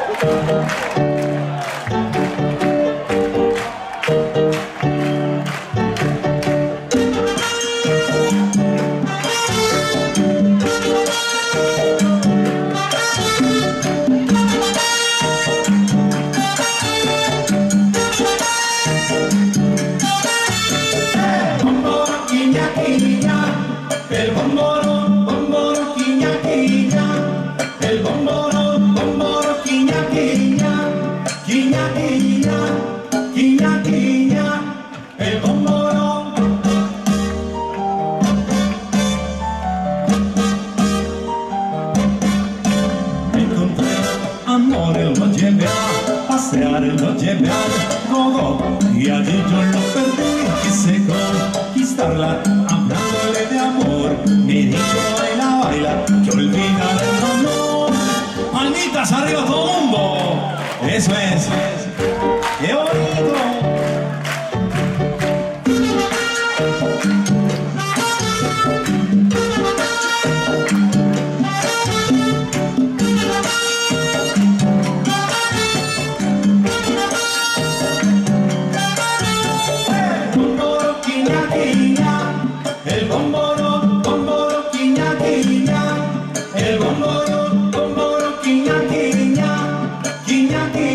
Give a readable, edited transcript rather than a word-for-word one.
Lo llevé al gogo y allí yo lo perdí. Quise conquistarla hablándole de amor. Me dijo baila, baila, que olvidaré el dolor. Manitas arriba todo el mundo. Eso es. ¡Qué bonito! Quiña, quiña,